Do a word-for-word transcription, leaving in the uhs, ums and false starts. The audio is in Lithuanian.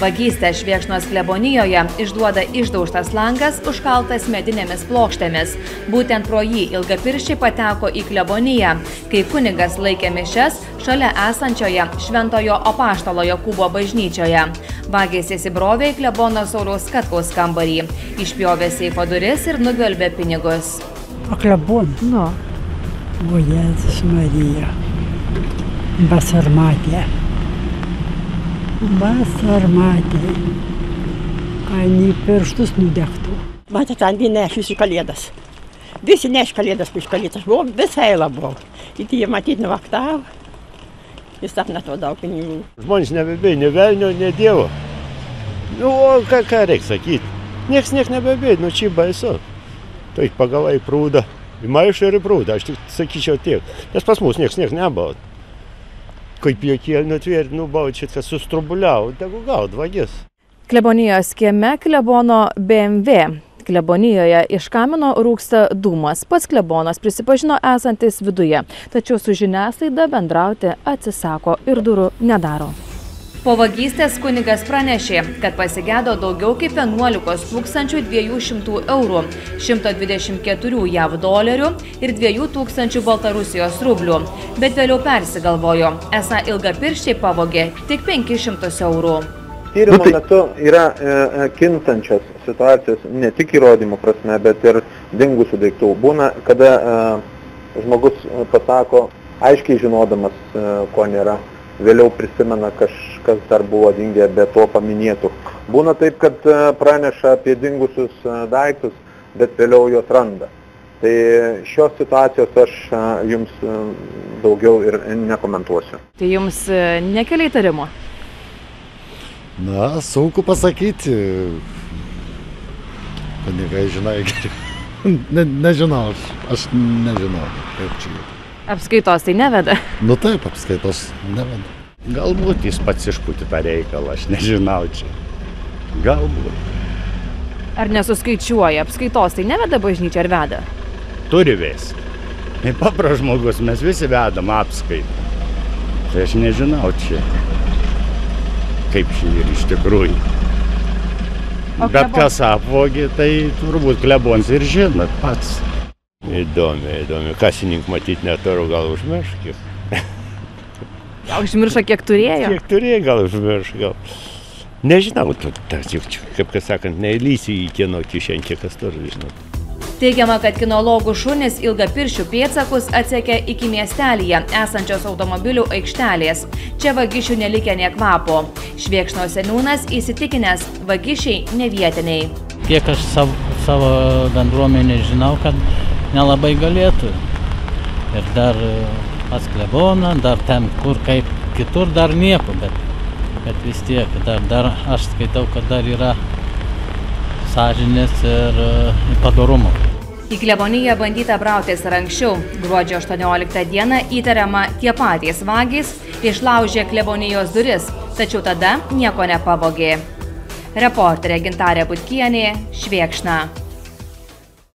Vagystę Švėkšnos klebonijoje išduoda išdaužtas langas, užkaltas medinėmis plokštėmis. Būtent pro jį ilgapirščiai pateko į kleboniją, kai kunigas laikė mišias šalia esančioje Šventojo Apaštalo Jokūbo bažnyčioje. Vagys įsibrovė į klebono Sauliaus Katkaus kambarį, išpjovė seifo duris ir nugvelbė pinigus. O klebon? Nu. O Jėzus Marija. Basarmatė. Basarmatė. Ani pirštus nudegtų. Matė, ten jie nešius į kalėdas. Visi neš kalėdas prieš kalėdas. Buvo visai labai. Ir jie matyti nuvaktavo. Jis tam neto daug pinigų. Žmonės nebebėjo, ne velnio, ne dievo. Nu, o ką, ką reikia sakyti? Niekas niek nebebėjo, nu čia baisu. Tai pagavai prūdą, į maišą ir į prūdą, aš tik sakyčiau tiek. Nes pas mus niekas niek nebaud. Kaip jokie nutvėr, nu baud šitką sustrubuliau, tegu gaud vagis. Klebonijos kieme klebono B M W. Klebonijoje iš kamino rūksta dūmas. Pats klebonas prisipažino esantis viduje, tačiau su žiniasklaida bendrauti atsisako ir durų nedaro. Po vagystės kunigas pranešė, kad pasigėdo daugiau kaip vienuolikos tūkstančių dviejų šimtų eurų, šimto dvidešimt keturių jav dolerių ir dviejų tūkstančių Baltarusijos rublių, bet vėliau persigalvojo, esą ilgapirščiai pavogė tik penkis šimtus eurų. Tyrimo metu yra e, kintančios situacijos ne tik įrodymų prasme, bet ir dingusių daiktų. Būna, kada e, žmogus pasako, aiškiai žinodamas, e, ko nėra, vėliau prisimena kažkas dar buvo dingę be to paminėtų. Būna taip, kad e, praneša apie dingusius e, daiktus, bet vėliau juos randa. Tai šios situacijos aš e, jums e, daugiau ir nekomentuosiu. Tai jums e, nekelia įtarimo? Na, sunku pasakyti. Kunigai, žinai, geriau. Ne, nežinau, aš, aš nežinau, kaip čia. Apskaitos tai neveda? Nu taip, apskaitos neveda. Galbūt jis pats išpūtė tą reikalą, aš nežinau čia. Galbūt. Ar nesuskaičiuoja? Apskaitos tai neveda bažnyčia ar veda? Turi vesti. Kaip papras žmogus, mes visi vedam apskaitą. Tai aš nežinau čia. Kaip čia ir iš tikrųjų. O bet kas apvogė, tai turbūt klebons ir žinot pats. Įdomi, įdomi. Kasininkų matyti neturiu, gal užmirš kiek. Gal užmiršo, kiek turėjo? Kiek turėjo, gal užmirš, gal. Nežinau, tu, tas juk, kaip kas sakant, neįlysi į kieno kišenį, kiek kas turi, žinot. Teigiama, kad kinologų šunys ilgapirščių pėdsakus atsekė iki miestelyje esančios automobilių aikštelės. Čia vagišių nelikė nė kvapo. Švėkšnos seniūnas įsitikinęs, vagišiai nevietiniai. Kiek aš savo, savo bendruomenį žinau, kad nelabai galėtų. Ir dar pas kleboną, dar ten kur kaip kitur dar nieko, bet, bet vis tiek, dar, dar aš skaitau, kad dar yra sąžinės ir padorumo. Į kleboniją bandyta brautis ir anksčiau. Gruodžio aštuonioliktą dieną įtariama tie patys vagys išlaužė klebonijos duris, tačiau tada nieko nepavogė. Reporterė Gintarė Butkienė, Švėkšna.